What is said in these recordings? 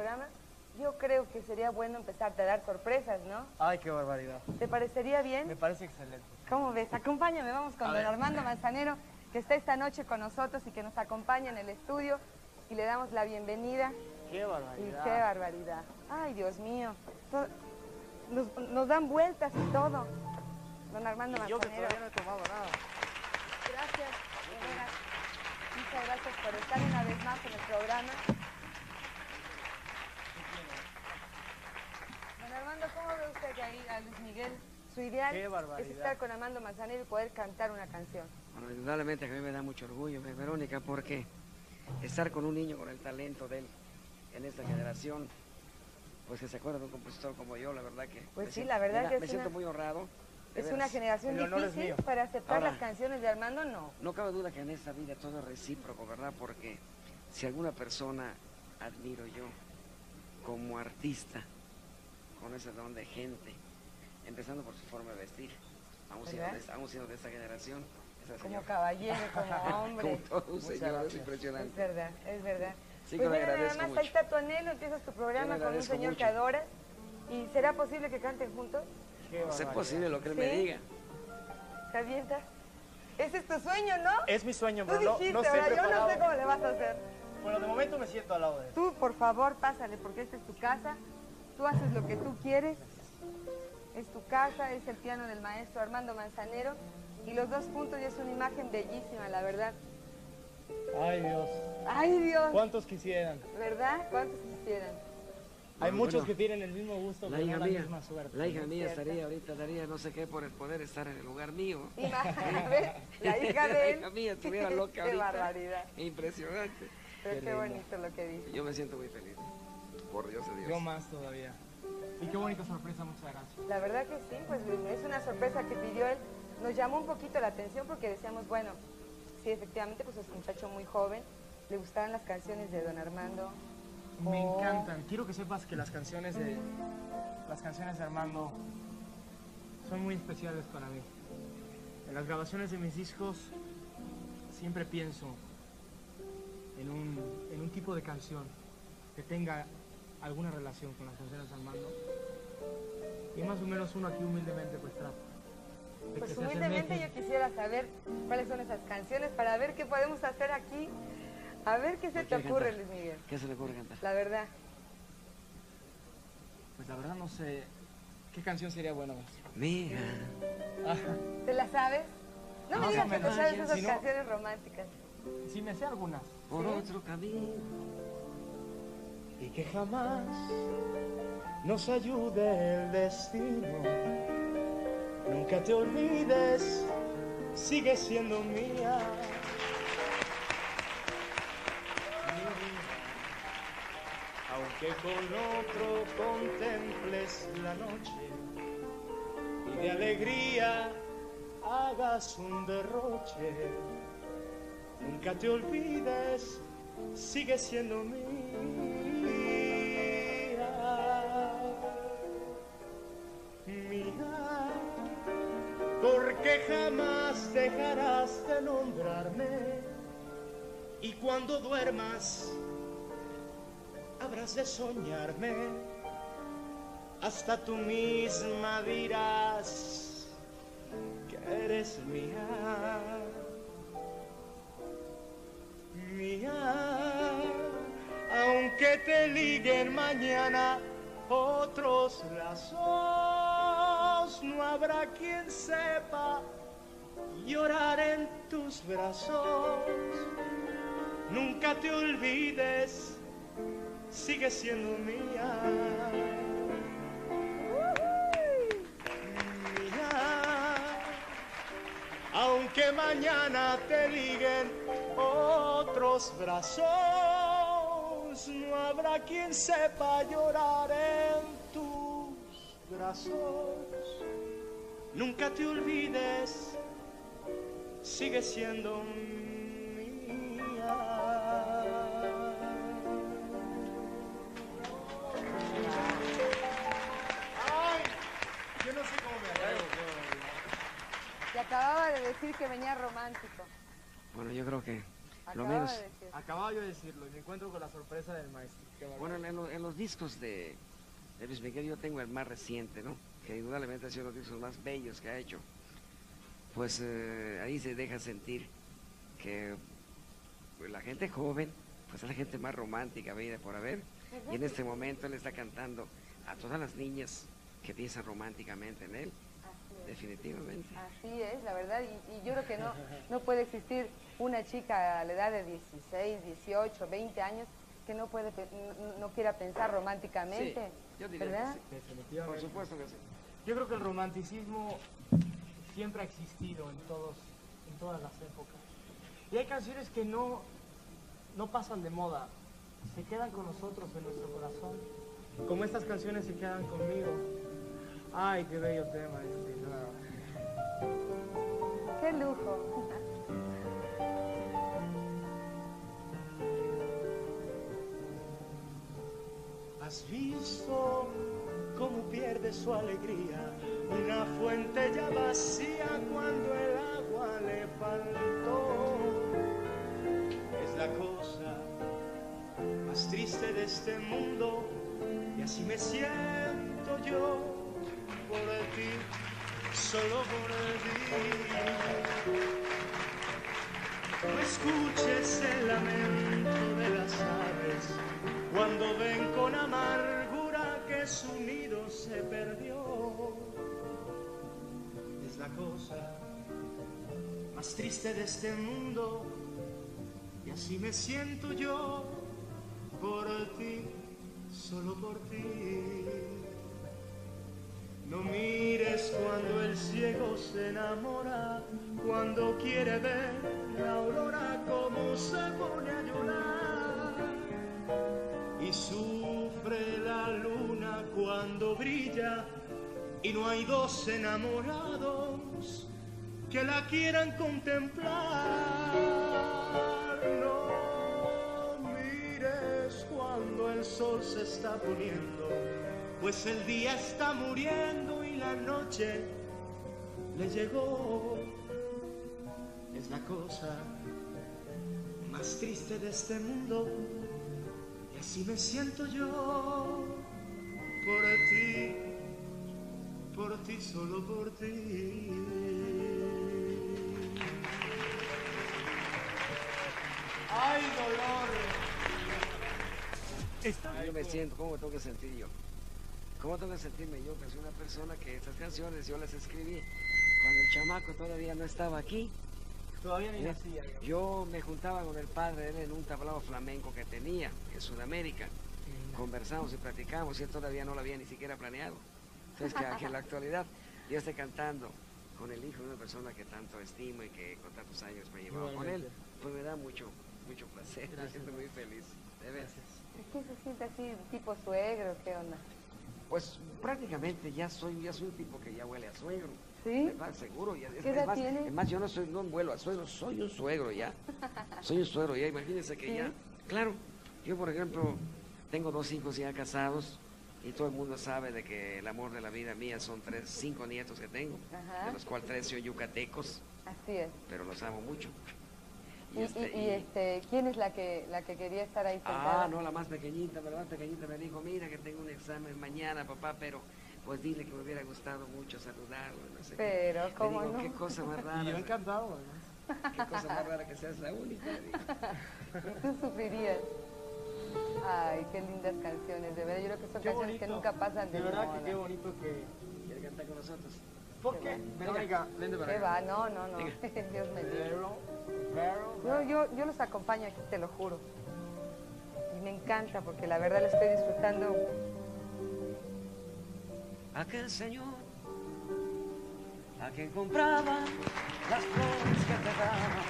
programa, yo creo que sería bueno empezarte a dar sorpresas, ¿no? Ay, qué barbaridad. ¿Te parecería bien? Me parece excelente. ¿Cómo ves? Acompáñame, vamos con don Armando Manzanero, que está esta noche con nosotros y que nos acompaña en el estudio, y le damos la bienvenida. Qué barbaridad. Y qué barbaridad. Ay, Dios mío. Nos dan vueltas y todo. Don Armando Y yo que Manzanero. todavía no he tomado nada. Gracias, de veras. Muchas gracias por estar una vez más en el programa. Don Armando, ¿cómo ve usted que ahí a Luis Miguel? Su ideal Qué barbaridad. es estar con Armando Manzanero y poder cantar una canción. Bueno, indudablemente que a mí me da mucho orgullo, Verónica, porque estar con un niño con el talento de él en esta generación, pues que se acuerda de un compositor como yo, la verdad que... Pues sí, la verdad que me siento muy honrado. de es veras. una generación El honor es difícil mío. para aceptar Ahora, las canciones de Armando, no. No cabe duda que en esta vida todo es recíproco, ¿verdad? Porque si alguna persona admiro yo como artista, con ese don de gente, empezando por su forma de vestir, aún siendo de esta generación, esa Como señora. caballero, como hombre. Como todo un Muchas señor, es gracias. impresionante. Es verdad, es verdad. Sí, Pues que le mira, nada agradezco más, mucho. ahí está tu anhelo, empiezas tu programa Yo le con un agradezco señor que mucho. adoras. ¿Y será posible que canten juntos? Qué No es barbaridad. posible lo que él ¿Sí? me diga. ¿Te avientas? Ese es tu sueño, ¿no? Es mi sueño, Tú pero dijiste, no sé ahora yo no preparado. sé cómo le vas a hacer. Bueno, de momento me siento al lado de él. Tú, por favor, pásale, porque esta es tu casa. Tú haces lo que tú quieres. Es tu casa, es el piano del maestro Armando Manzanero. Y los dos puntos, y es una imagen bellísima, la verdad. Ay, Dios. ¡Ay, Dios! ¿Cuántos quisieran? ¿Verdad? ¿Cuántos quisieran? Hay Bueno, muchos que tienen el mismo gusto, La pero hija no la mía, misma suerte. la hija mía cierto. estaría ahorita, daría no sé qué por el poder estar en el lugar mío. Imagínate, la hija de él. La hija mía estuviera loca Qué ahorita. barbaridad. Impresionante. Pero qué bonito lo que dice. Yo me siento muy feliz. Por Dios de Dios. Yo más todavía. Y qué bonita sorpresa, muchas gracias. La verdad que sí, pues es una sorpresa que pidió él. Nos llamó un poquito la atención porque decíamos, bueno, sí, efectivamente, pues es un muchacho muy joven. Le gustaban las canciones de don Armando. Me Oh. encantan. Quiero que sepas que las canciones de Armando son muy especiales para mí. En las grabaciones de mis discos siempre pienso en un tipo de canción que tenga alguna relación con las canciones de Armando. Y más o menos uno aquí humildemente pues trata. de Pues que se humildemente yo asemejen. quisiera saber cuáles son esas canciones para ver qué podemos hacer aquí. A ver qué se te ¿Qué ocurre, cantar? Luis Miguel. ¿Qué se le ocurre cantar? La verdad. Pues la verdad no sé qué canción sería buena. Mira, ¿Te la sabes? No me Más digas o que te menos. sabes esas Si no- canciones románticas. Sí me sé algunas. por ¿Sí? otro camino. Y que jamás nos ayude el destino. Nunca te olvides, sigue siendo mía. Aunque con otro contemples la noche y de alegría hagas un derroche, nunca te olvides, sigue siendo mía. Mía, porque jamás dejarás de nombrarme y cuando duermas habrás de soñarme, hasta tú misma dirás que eres mía. Mía, aunque te liguen mañana otros lazos, no habrá quien sepa llorar en tus brazos. Nunca te olvides, sigue siendo mía. Mía, aunque mañana te liguen otros brazos, no habrá quien sepa llorar en tus brazos. Nunca te olvides, sigue siendo mía. Ay, yo no sé cómo me arreglo. Te acababa de decir que venía romántico. Bueno, yo creo que lo Acababa menos, de decir. es. Acababa yo de decirlo y me encuentro con la sorpresa del maestro. Qué Bueno, barbaridad. en los discos de Luis Miguel yo tengo el más reciente, ¿no? Que indudablemente ha sido los discos más bellos que ha hecho. Pues ahí se deja sentir que pues, la gente joven, pues es la gente más romántica, vida por haber. Y en este momento él está cantando a todas las niñas que piensan románticamente en él, Así es. definitivamente. Así es, la verdad, y yo creo que no puede existir una chica a la edad de 16, 18, 20 años que no quiera pensar románticamente, Sí, yo diría que ¿verdad? sí. Definitivamente. Por supuesto que sí. Yo creo que el romanticismo siempre ha existido en todas las épocas. Y hay canciones que no pasan de moda, se quedan con nosotros en nuestro corazón. Como estas canciones se quedan conmigo. Ay, qué bello tema este. ¡Qué lujo! ¿Has visto cómo pierde su alegría una fuente ya vacía cuando el agua le faltó? Es la cosa más triste de este mundo y así me siento yo por ti, solo por ti. No escuches el lamento de las aves cuando ven con amargura que su nido se perdió. Es la cosa más triste de este mundo y así me siento yo por ti, solo por ti. No mires cuando el ciego se enamora, cuando quiere ver la aurora como se pone a llorar. Y sufre la luna cuando brilla y no hay dos enamorados que la quieran contemplar. No mires cuando el sol se está poniendo, pues el día está muriendo y la noche le llegó. Es la cosa más triste de este mundo y así me siento yo por ti, solo por ti. ¡Ay, dolor! Yo me siento, ¿cómo tengo que sentir yo? ¿Cómo tengo que sentirme yo? Que soy una persona que estas canciones yo las escribí cuando el chamaco todavía no estaba aquí. Todavía ni nacía. Yo me juntaba con el padre de él en un tablao flamenco que tenía en Sudamérica. Conversamos y platicamos y él todavía no lo había ni siquiera planeado. Entonces que en la actualidad yo esté cantando con el hijo de una persona que tanto estimo y que con tantos años me he llevado con él, pues me da mucho placer. Me siento muy feliz. De veras. ¿Qué se siente así, tipo suegro? ¿Qué onda? Pues prácticamente ya soy un tipo que ya huele a suegro. ¿Sí? ¿Verdad? Seguro. Ya, ¿Qué edad tiene? Es más, yo no vuelo a suegro, soy un suegro ya. Soy un suegro ya, imagínense que ¿Sí? ya. Claro, yo por ejemplo tengo 2 hijos ya casados y todo el mundo sabe de que el amor de la vida mía son 5 nietos que tengo, Ajá. de los cuales 3 son yucatecos, Así es. pero los amo mucho. ¿Quién es la que quería estar ahí sentada? Ah, no, la más pequeñita, ¿verdad? Pequeñita me dijo, mira que tengo un examen mañana, papá, pero pues dile que me hubiera gustado mucho saludarlo, no sé Pero, qué. ¿cómo Le digo, no? qué cosa más rara. Y yo encantado, además. Qué cosa más rara que seas la única. Le digo. Y tú sufrirías. Ay, qué lindas canciones, de verdad. Yo creo que son Qué canciones que bonito. nunca pasan de verdad moda. que qué bonito que ¿Quiere cantar con nosotros? ¿Por qué? Verónica, vente para ¿Qué acá. va? No. Venga. Dios me libre. Vero. Yo los acompaño aquí, te lo juro. Y me encanta porque la verdad lo estoy disfrutando. Aquel señor a quien compraba las flores que te daba.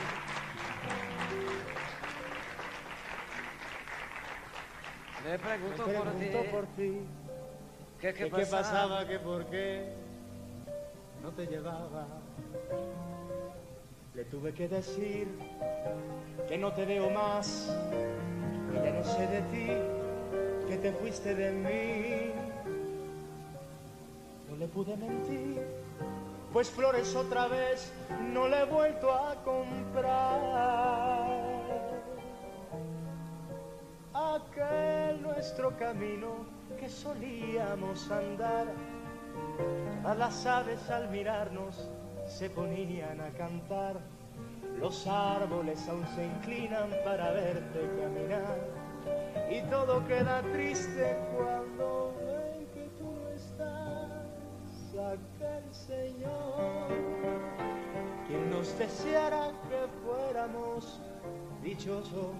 Le pregunto por ti. ¿Qué pasaba, que por qué no te llevaba. Le tuve que decir que no te veo más, y ya no sé de ti, que te fuiste de mí. No le pude mentir, pues flores otra vez no le he vuelto a comprar. nuestro camino que solíamos andar. Todas las aves al mirarnos se ponían a cantar. Los árboles aún se inclinan para verte caminar. Y todo queda triste cuando ven que tú no estás. Aquel Señor, quien nos deseara que fuéramos dichosos,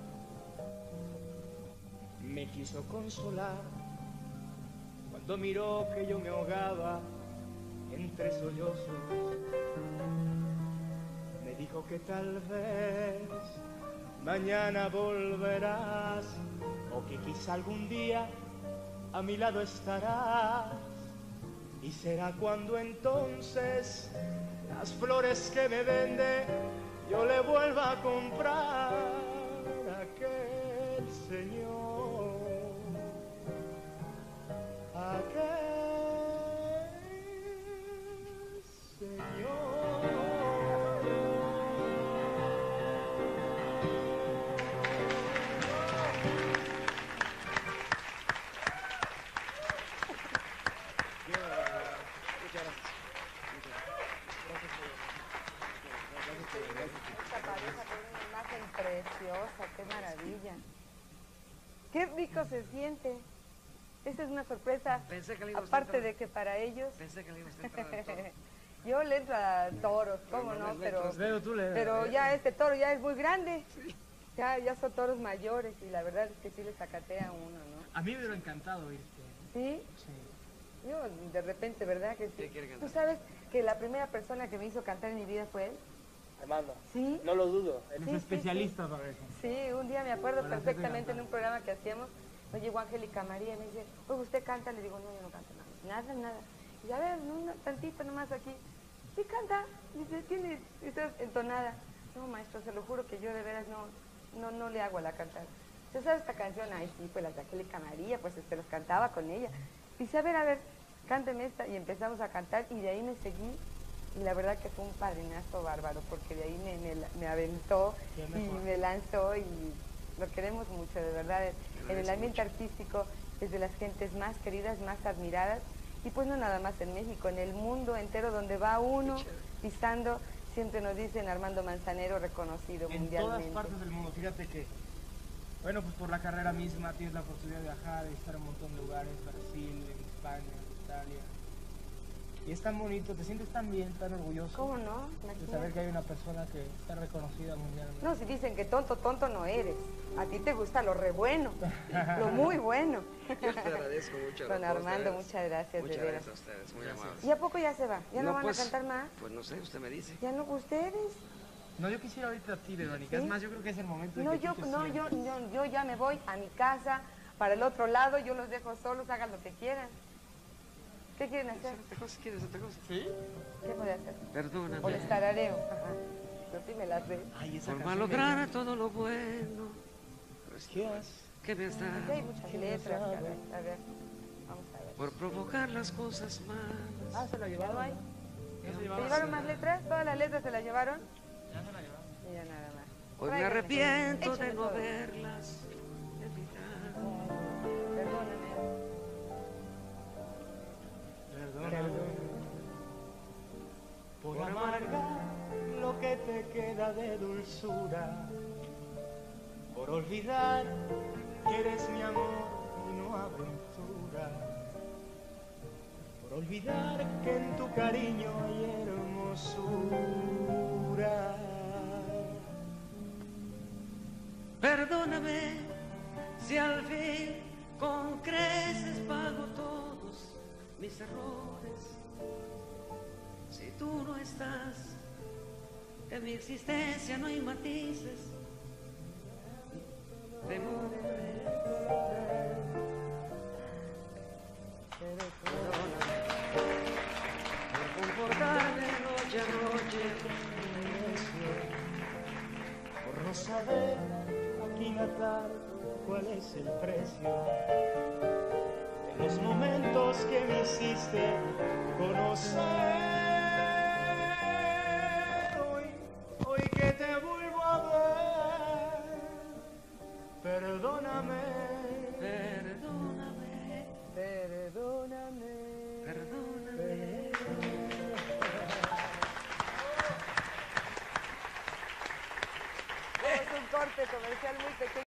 me quiso consolar cuando miró que yo me ahogaba entre sollozos. Me dijo que tal vez mañana volverás, o que quizá algún día a mi lado estarás. Y será cuando entonces las flores que me vende yo le vuelva a comprar a aquel Señor, aquel Señor. Esta pareja tiene una imagen preciosa, qué maravilla. Qué rico se siente. Esta es una sorpresa, Pensé que le iba a aparte entrar. de que para ellos... Pensé que le iba a entrar al toro. Yo le entro a toros, ¿cómo Pero no no? les meto. Pero tú le... Pero ya este toro ya es muy grande. Ya son toros mayores y la verdad es que sí le sacatea a uno, ¿no? A mí me hubiera encantado irte. Sí, Sí. yo de repente, ¿verdad que sí? ¿Qué quiere cantar? ¿Tú sabes que la primera persona que me hizo cantar en mi vida fue él? Armando, Sí. no lo dudo. Él Sí, es sí, especialista para eso. Sí, un día me acuerdo Para hacerte perfectamente en cantar. un programa que hacíamos, nos llegó Angélica María y me dice, oye, ¿usted canta? Le digo, no, yo no canto nada, nada. Y a ver, tantito nomás aquí. Sí, canta. Dice, estás entonada. No, maestro, se lo juro que yo de veras no le hago a la cantar. ¿Usted sabe esta canción? Ay, sí, pues las de Angélica María, pues las cantaba con ella. Dice, a ver, cánteme esta. Y empezamos a cantar y de ahí me seguí. Y la verdad que fue un padrinazo bárbaro, porque de ahí me aventó y me lanzó y lo queremos mucho, de verdad. En el ambiente artístico es de las gentes más queridas, más admiradas. Y pues no nada más en México, en el mundo entero donde va uno pisando, siempre nos dicen Armando Manzanero reconocido En mundialmente. todas partes del mundo. Fíjate que, bueno, pues por la carrera misma tienes la oportunidad de viajar y estar en un montón de lugares, Brasil, en España, en Italia. Y es tan bonito, te sientes tan bien, tan orgulloso ¿Cómo no? de Imagínate. saber que hay una persona que está reconocida mundialmente. No, si dicen que tonto no eres. A ti te gusta lo re bueno, lo muy bueno. Yo te agradezco mucho. Don a todos Armando, ustedes. muchas gracias, Muchas de veras. gracias a ustedes, muy amables. ¿Y a poco ya se va? ¿Ya no van pues, a cantar más? Pues no sé, usted me dice. ¿Ya no ustedes? No, yo quisiera ahorita a ti, Verónica. ¿Sí? Es más, yo creo que es el momento de No, que tú te sientas. yo ya me voy a mi casa, para el otro lado, yo los dejo solos, hagan lo que quieran. ¿Qué quieren hacer? ¿Otra cosa? ¿Quieres otra cosa? ¿Sí? ¿Qué puede hacer? Perdóname. O les tarareo. Ajá. Yo sí me las sé. Ay, esa Por canción malograr todo lo bueno. Pues, ¿Qué has? ¿qué me has Aquí hay dado? muchas letras, caray. A ver, vamos a ver. Por provocar las cosas malas. Ah, se la ¿Ya llevaron. no hay? Ya se ¿Se llevaron. llevaron más letras? ¿Todas las letras se las llevaron? Ya se la llevaron. Y ya nada más. Hoy me Tráiganme. arrepiento de Échame no todo. haberlas evitado. Perdóname. Perdóname. Por amargar lo que te queda de dulzura, por olvidar que eres mi amor y no aventura, por olvidar que en tu cariño hay hermosura. Perdóname si al fin con creces pago todos mis errores. Si tú no estás, en mi existencia no hay matices de mujeres. Perdóname por comportarme noche a noche, Por no saber aquilatar cuál es el precio de los momentos que me hiciste conocer. Hoy que te vuelvo a ver, perdóname. un corte comercial muy pequeño.